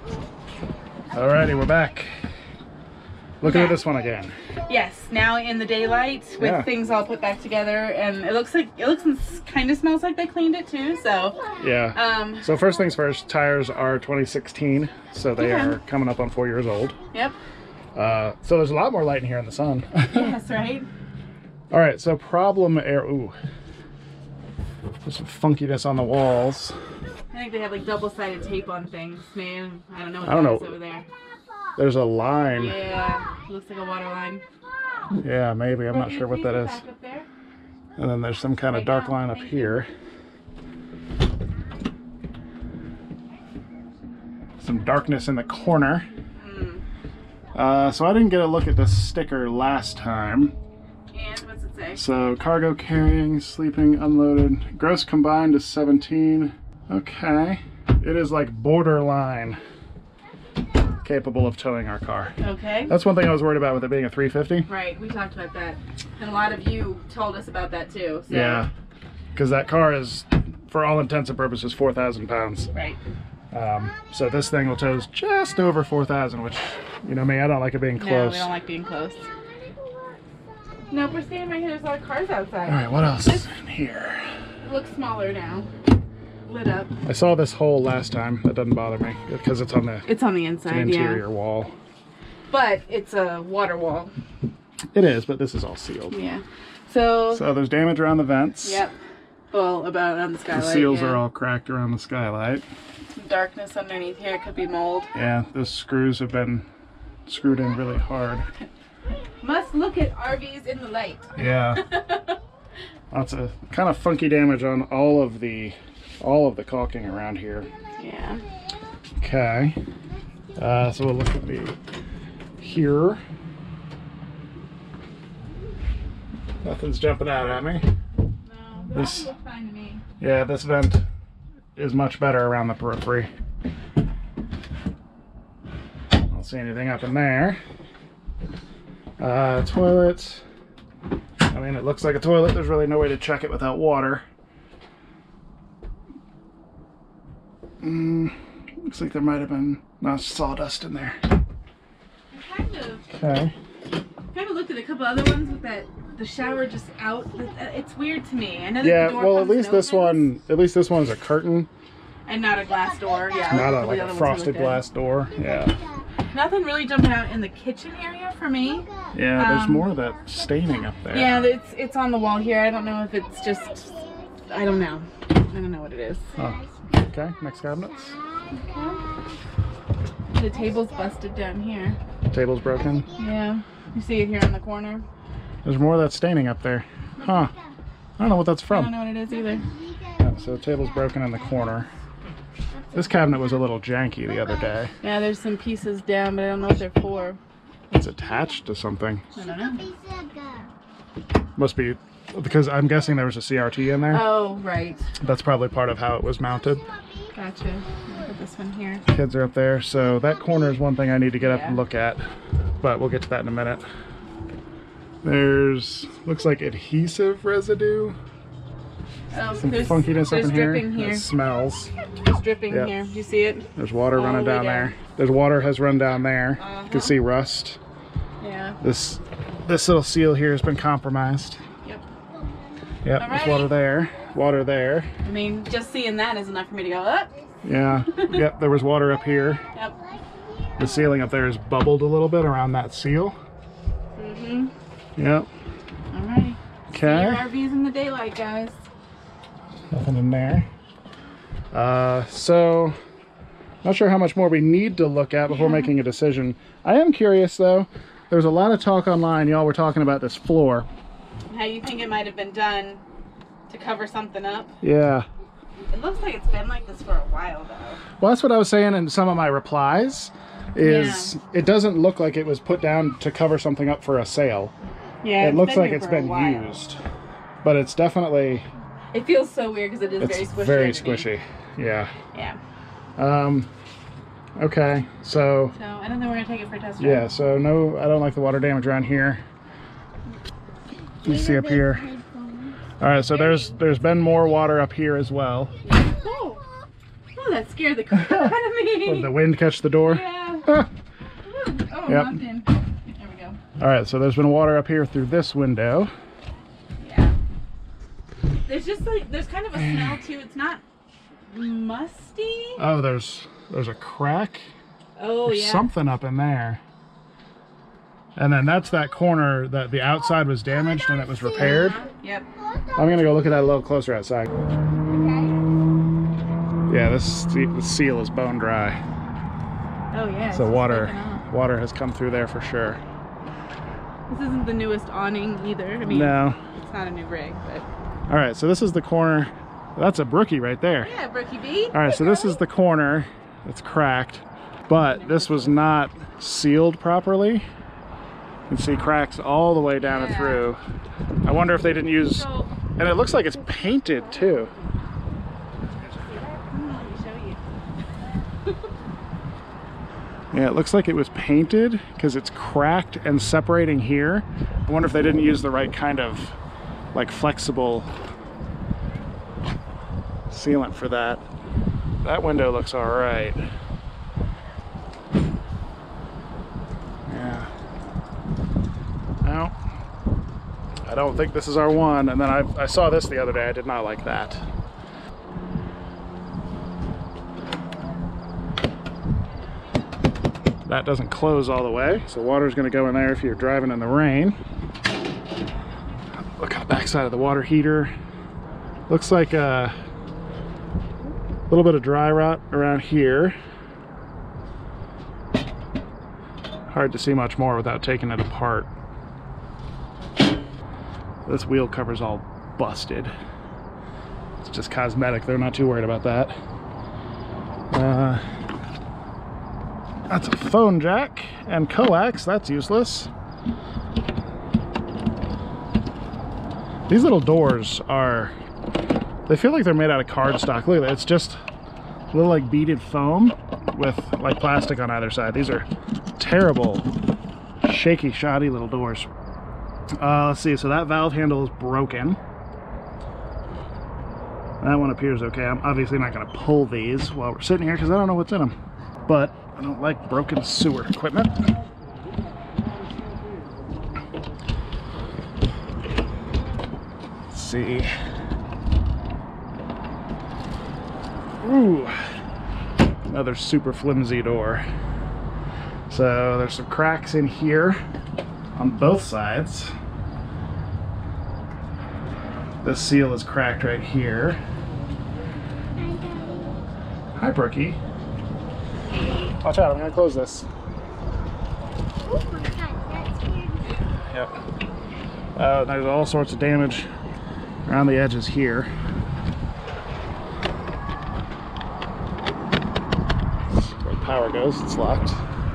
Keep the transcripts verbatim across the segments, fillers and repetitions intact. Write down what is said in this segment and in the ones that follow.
Alrighty, we're back. Looking Yeah. at this one again. Yes, now in the daylight with Yeah. things all put back together, and it looks like it looks and kind of smells like they cleaned it too. So Yeah. um, So first things first, tires are twenty sixteen, so they Okay. are coming up on four years old. yep. Uh, so there's a lot more light in here in the sun. Yes, right. All right, so problem air. Ooh, there's some funkiness on the walls. I think they have like double-sided tape on things, man. I don't know what I don't that is know. over there. There's a line. Yeah, looks like a water line. Yeah, maybe. I'm not sure what that is. Back up there. And then there's some kind of dark line up here. Some darkness in the corner. Mm. Uh, so I didn't get a look at this sticker last time. And what's it say? So cargo carrying, sleeping, unloaded. Gross combined is seventeen. Okay. It is like borderline capable of towing our car. Okay. That's one thing I was worried about with it being a three fifty. Right, we talked about that. And a lot of you told us about that too. So. Yeah. Because that car is, for all intents and purposes, four thousand pounds. Right. Um, so this thing will tow just over four thousand, which, you know me, I don't like it being No, close. we don't like being close. Nope, we're standing right here. There's a lot of cars outside. All right, what else is in here? It looks smaller now. Lit up. I saw this hole last time. That doesn't bother me because it's on the, It's on the the inside, interior yeah. wall. But it's a water wall. It is, but this is all sealed. Yeah. So, So there's damage around the vents. yep. Well, about on the skylight. The seals yeah. are all cracked around the skylight. Some darkness underneath here. Could be mold. Yeah, those screws have been screwed in really hard. Must look at R Vs in the light. Yeah. Lots of kind of funky damage on all of the all of the caulking around here. Yeah. Okay. Uh, so we'll look at the here. Nothing's jumping out at me. No, but This- that looks fine to me. Yeah, this vent is much better around the periphery. Don't see anything up in there. Uh, toilet. I mean, it looks like a toilet. There's really no way to check it without water. Mm, looks like there might have been no sawdust in there. I kind of, Okay. kind of looked at a couple other ones with that the shower just out. It's weird to me. I know that Yeah, the door well, at comes least and this opens, one, at least this one's a curtain, and not a glass door. Yeah. not a, the like other a ones we frosted looked at. glass door. Yeah. Nothing really jumping out in the kitchen area for me. Yeah, there's Um, more of that staining up there. Yeah, it's it's on the wall here. I don't know if it's just. I don't know. I don't know what it is. Oh, okay, next cabinets. The table's busted down here. Table's broken. Yeah. You see it here in the corner. There's more of that staining up there. Huh. I don't know what that's I from. don't know what it is either. Yeah, so the table's broken in the corner. This cabinet was a little janky the other day. Yeah, there's some pieces down, but I don't know what they're for. It's attached to something. I don't know. Must be, because I'm guessing there was a C R T in there. Oh, right. That's probably part of how it was mounted. Gotcha. Look at this one here. Kids are up there, so that corner is one thing I need to get up Yeah. and look at. But we'll get to that in a minute. There's, looks like adhesive residue. Oh, Some there's, funkiness up there's in here. dripping here. It smells. There's dripping Yep. here. Do you see it? There's water All the running way down, down. there. There's water has run down there. Uh-huh. You can see rust. Yeah. This this little seal here has been compromised. Yep. Yep, there's Alrighty. water there. Water there. I mean, just seeing that is enough for me to go up. Yeah. Yep, there was water up here. Yep. The ceiling up there is bubbled a little bit around that seal. Mm-hmm. Yep. Alrighty. Okay. Your R Vs in the daylight, guys. Nothing in there. Uh, so, not sure how much more we need to look at before making a decision. I am curious though. There's a lot of talk online. Y'all were talking about this floor. How you think it might have been done to cover something up? Yeah. It looks like it's been like this for a while though. Well, that's what I was saying in some of my replies. Is Yeah. it doesn't look like it was put down to cover something up for a sale. Yeah. It looks like here it's for a been while. used, but it's definitely It feels so weird because it is it's very squishy. very underneath. squishy. Yeah. Yeah. Um. Okay. So So I don't think we're gonna take it for a test drive. yeah. So no, I don't like the water damage around here. You see up here. All right. So there's there's been more water up here as well. Oh. Oh, that scared the crap out of me. Did the wind catch the door? Yeah. Ah. Oh, Yep. knocked in. There we go. All right, so there's been water up here through this window. Yeah. There's just like, there's kind of a smell too. It's not musty. Oh, there's there's a crack. Oh, There's yeah. something up in there. And then that's that corner that the outside was damaged and it was repaired. Yep. I'm gonna go look at that a little closer outside. Okay. Yeah, this the seal is bone dry. Oh, yeah. it's So just water broken off. water has come through there for sure. This isn't the newest awning either. I mean, No. it's not a new rig, but. All right, so this is the corner. That's a brookie right there. Yeah, Brookie B. All right, so this is the corner that's cracked, but this was not sealed properly. You can see cracks all the way down and Yeah. through. I wonder if they didn't use, So, and it looks like it's painted too. let me show you. Yeah, it looks like it was painted because it's cracked and separating here. I wonder if they didn't use the right kind of like flexible sealant for that. That window looks all right. Yeah. No, I don't think this is our one. And then I, I saw this the other day. I did not like that. That doesn't close all the way, so water's going to go in there if you're driving in the rain. Look at the backside of the water heater. Looks like a little bit of dry rot around here. Hard to see much more without taking it apart. This wheel cover's all busted. It's just cosmetic. They're not too worried about that. Uh, that's a phone jack and coax. That's useless. These little doors are, they feel like they're made out of cardstock. Look at that. It's just a little like beaded foam with like plastic on either side. These are terrible, shaky, shoddy little doors. Uh, let's see. So that valve handle is broken. That one appears okay. I'm obviously not going to pull these while we're sitting here because I don't know what's in them. But I don't like broken sewer equipment. Let's see. Ooh. Another super flimsy door. So there's some cracks in here on both sides. This seal is cracked right here. Hi, Brookie. Watch out, I'm gonna close this. Oh my god, that's weird. Yep. Uh, there's all sorts of damage around the edges here. Where the power goes, it's locked.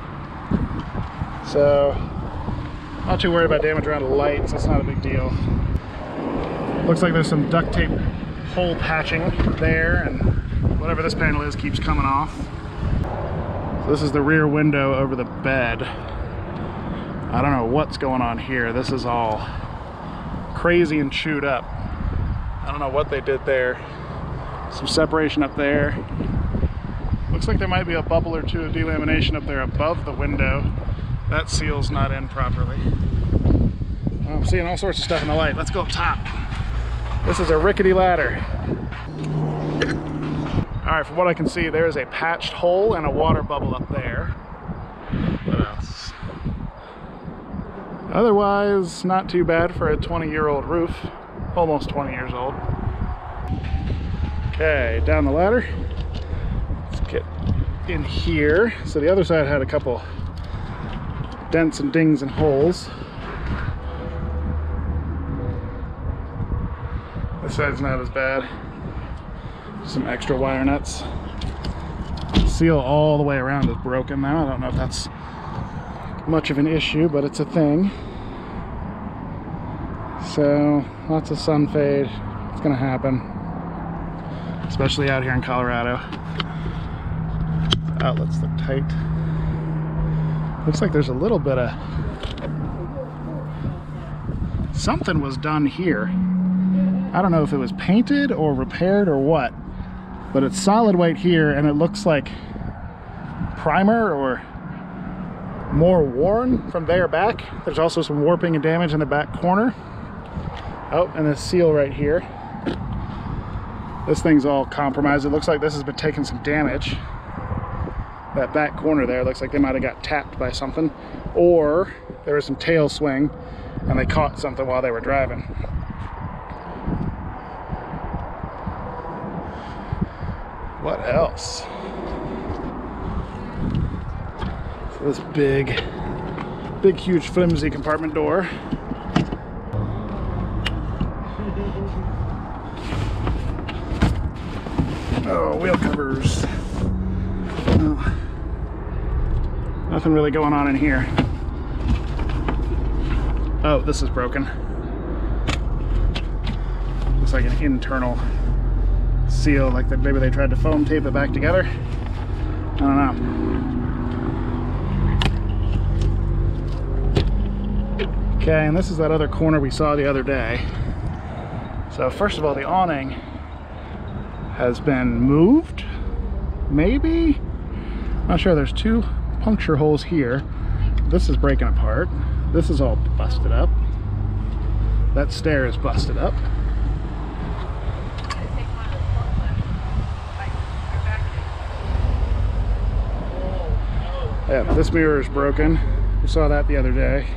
So, not too worried about damage around the lights, that's not a big deal. Looks like there's some duct tape hole patching there, and whatever this panel is keeps coming off. So this is the rear window over the bed. I don't know what's going on here. This is all crazy and chewed up. I don't know what they did there. Some separation up there. Looks like there might be a bubble or two of delamination up there above the window. That seal's not in properly. I'm seeing all sorts of stuff in the light. Let's go up top. This is a rickety ladder. All right, from what I can see, there is a patched hole and a water bubble up there. What else? Otherwise, not too bad for a twenty year old roof. Almost twenty years old. Okay, down the ladder. Let's get in here. So the other side had a couple dents and dings and holes. This side's not as bad. Some extra wire nuts. Seal all the way around is broken now. I don't know if that's much of an issue, but it's a thing. So lots of sun fade. It's gonna happen, especially out here in Colorado. Outlets look tight. Looks like there's a little bit of something was done here. I don't know if it was painted or repaired or what, but it's solid weight here, and it looks like primer or more worn from there back. There's also some warping and damage in the back corner. Oh, and this seal right here. This thing's all compromised. It looks like this has been taking some damage. That back corner there looks like they might have got tapped by something, or there was some tail swing and they caught something while they were driving. What else? So this big, big, huge, flimsy compartment door. Oh, wheel covers. Oh, nothing really going on in here. Oh, this is broken. Looks like an internal seal, like that maybe they tried to foam tape it back together. I don't know. Okay, and this is that other corner we saw the other day. So first of all, the awning has been moved, maybe? Not sure. There's two puncture holes here. This is breaking apart. This is all busted up. That stair is busted up. Yeah, this mirror is broken. We saw that the other day.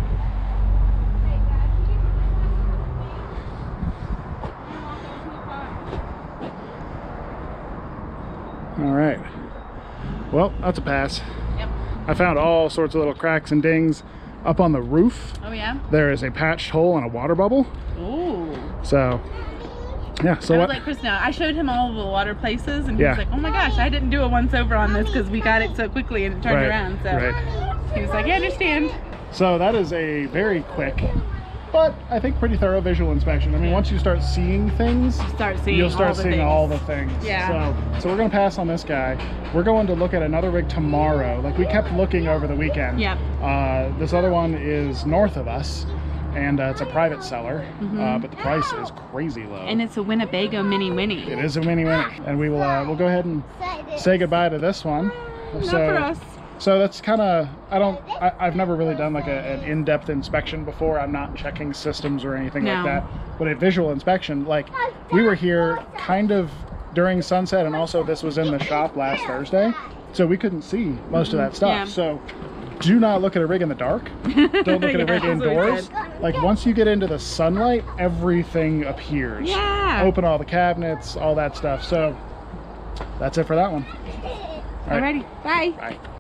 All right. Well, that's a pass. Yep. I found all sorts of little cracks and dings up on the roof. Oh yeah? There is a patched hole and a water bubble. Ooh. So, yeah. So I what? was like Chris now. I showed him all of the water places, and he Yeah. was like, "Oh my gosh, I didn't do a once over on this because we got it so quickly and it turned Right, around." So right. he was like, "I understand." So that is a very quick, but I think pretty thorough visual inspection. I mean, once you start seeing things, Start seeing. you'll start all the seeing things. all the things. Yeah. So, so we're gonna pass on this guy. We're going to look at another rig tomorrow. Like we kept looking over the weekend. Yep. Uh, this other one is north of us, and uh, it's a private seller, Mm-hmm. uh, but the price is crazy low. And it's a Winnebago Mini Winnie. It is a mini mini, and we will uh, we'll go ahead and say goodbye to this one. Not so, for us. So that's kind of, I don't, I, I've never really done like a, an in-depth inspection before. I'm not checking systems or anything No. like that. But a visual inspection, like we were here kind of during sunset, and also this was in the shop last Thursday. So we couldn't see most of that stuff. Yeah. So do not look at a rig in the dark. Don't look at a Yeah, rig that's what we indoors. said. Like once you get into the sunlight, everything appears. Yeah. Open all the cabinets, all that stuff. So that's it for that one. All right. Alrighty. Bye. Bye.